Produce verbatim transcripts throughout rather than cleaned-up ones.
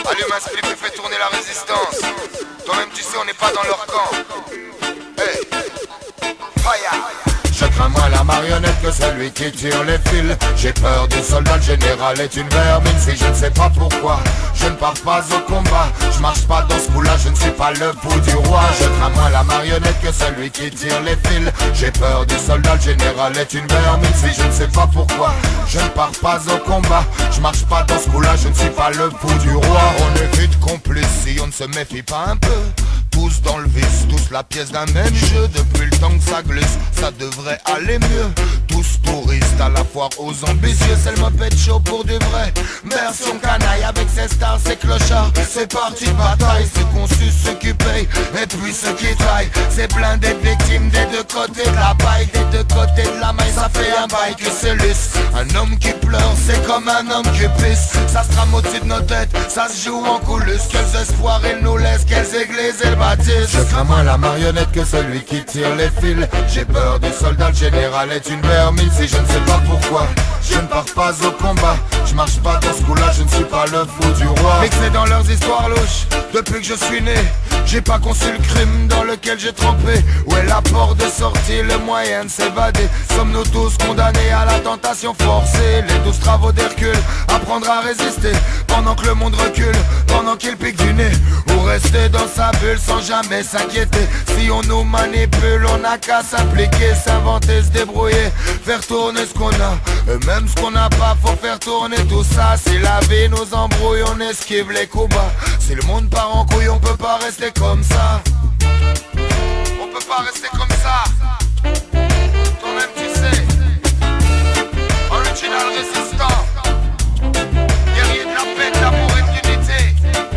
Allume un split et fais tourner la résistance. Toi-même tu sais on n'est pas dans leur camp. Hey, fire. Je crains moins la marionnette que celui qui tire les fils. J'ai peur du soldat, le général est une vermine. Si je ne sais pas pourquoi, je ne pars pas au combat. Je marche pas dans ce coup-là, je ne suis pas le bout du roi. Je crains moins la marionnette que celui qui tire les fils. J'ai peur du soldat, le général est une vermine. Si je ne sais pas pourquoi, je ne pars pas au combat. Je marche pas dans ce coup-là, je ne suis pas le bout du roi. On est vite complices si on ne se méfie pas un peu. Tous dans le vice, tous la pièce d'un même jeu. Depuis le temps que ça glisse, ça devrait aller mieux. Tous touristes à la foire aux ambitieux. C'est le moped chaud pour du vrai. Version canaille avec ses stars, ses clochards. C'est parti de bataille, ceux qu'on suce, ceux qui payent. Et puis ceux qui traillent. C'est plein des victimes des deux côtés de la paille. Des deux côtés de la maille, ça fait un bail que c'est lisse. Un homme qui pleure, c'est comme un homme qui pisse. Ça se trame au-dessus de nos têtes, ça se joue en coulisses. Quels espoirs il nous laisse, quelles églises il bâtisse. Je crains moins la marionnette que celui qui tire les fils. J'ai peur du soldat, le général est une vermine. Si je ne sais pas pourquoi, je ne pars pas au combat. Je marche pas dans ce coup-là, je ne suis pas le fou du roi. Mixé dans leurs histoires louches, depuis que je suis né, j'ai pas conçu le crime dans lequel j'ai trempé. Où est la porte de sortie, le moyen de s'évader? Sommes-nous tous condamnés à la tentation forcée? Les douze travaux d'Hercule, apprendre à résister pendant que le monde recule, pendant qu'il pique du nez. Ou rester dans sa bulle sans jamais s'inquiéter. Si on nous manipule, on n'a qu'à s'impliquer, s'inventer, se débrouiller, faire tourner ce qu'on a. Et même ce qu'on n'a pas, faut faire tourner tout ça. Si la vie nous embrouille, on esquive les coups bas. Si le monde part en couille, on peut pas rester comme ça. On peut pas rester comme ça. Toi-même tu sais. Original résistant, guerrier de la paix, de l'amour et de l'unité.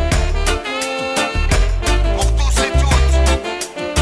Pour tous et toutes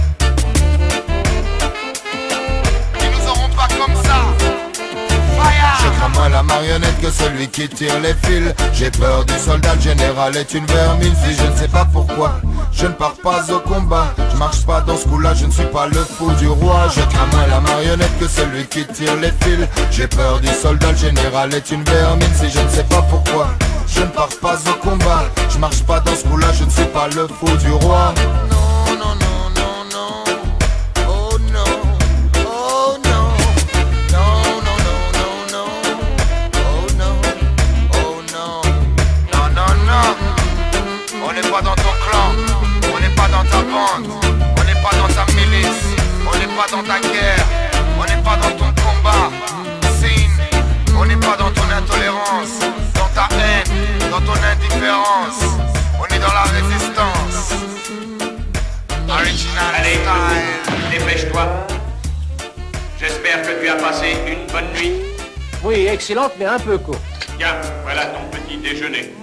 qui nous auront pas comme ça. Fire. Je crains moins la marionnette que celui qui tire les fils. J'ai peur du soldat, le général est une vermine. Si je ne sais pas pourquoi, je ne pars pas au combat. Je marche pas dans ce coup-là, je ne suis pas le fou du roi. Je crains moins la marionnette que celui qui tire les fils. J'ai peur du soldat, le général est une vermine. Si je ne sais pas pourquoi, je ne pars pas au combat. Je marche pas dans ce coup-là, je ne suis pas le fou du roi. Non, non, non, non, non. Oh non, oh non. Non, non, non, non, non. Oh non, oh non. Non, non, non. On n'est pas dans ton clan. On n'est pas dans ta bande, on n'est pas dans ta milice, on n'est pas dans ta guerre, on n'est pas dans ton combat. Scene, on n'est pas dans ton intolérance, dans ta haine, dans ton indifférence. On est dans la résistance. Original. Allez, style. dépêche-toi. J'espère que tu as passé une bonne nuit. Oui, excellente, mais un peu courte. Tiens, voilà ton petit déjeuner.